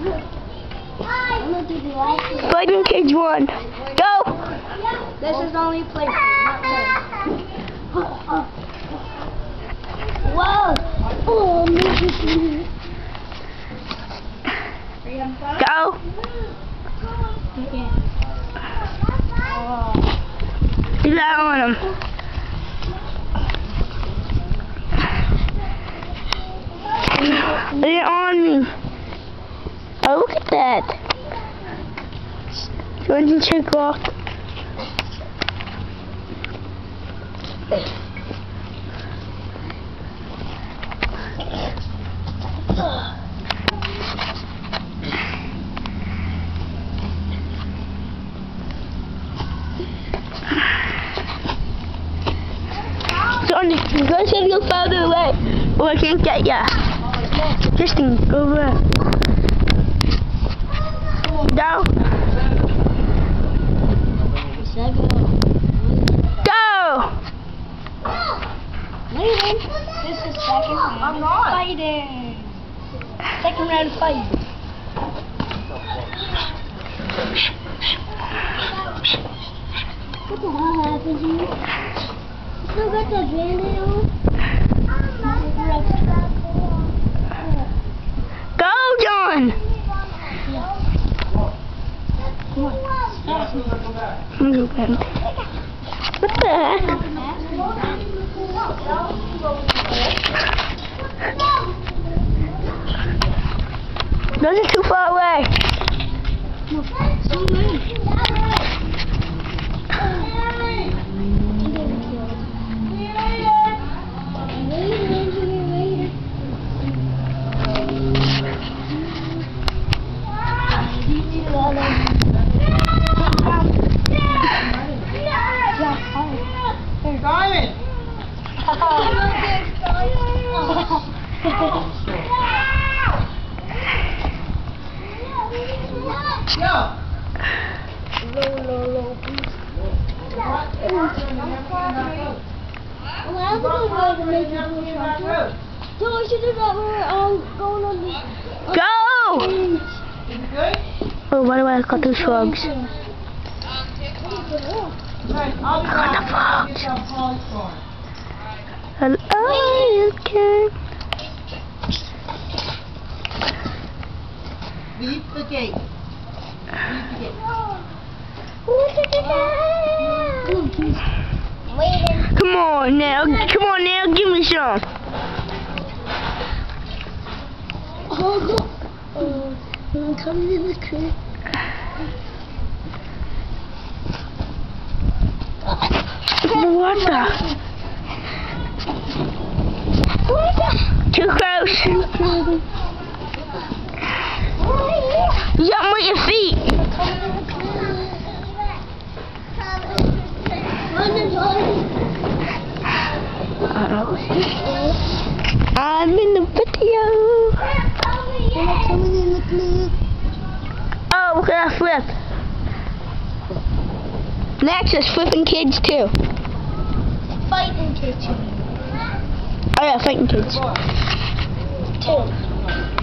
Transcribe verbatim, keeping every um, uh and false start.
Fighting Kids one. Go! This is only playing. Whoa! Oh, Go! Do that on him. Lay it on me. Oh, look at that. Join the check off. Johnny, you guys have to go farther away, or I can't get ya. Justin, go over. Go. Go. Leaving. This is second round. I'm not fighting. Second round fight. What the hell happened to you? You still got that band-aid on? Go, John. Come on. What the heck? Those are too far away. Simon! Yo! Low, low, low, please. So we should do that when we're um, going on the... Go! Oh, why do I got those frogs? I'll be back. Hello, you can. Leave the gate. Leave the gate. Come on now, come on now, give me some. Oh, I'm coming in the crib. What the? Too close. Jump with your feet. I'm in the video. Oh, look at that flip. Next is flipping kids too. Fighting kids. Oh yeah, fighting kids. Two.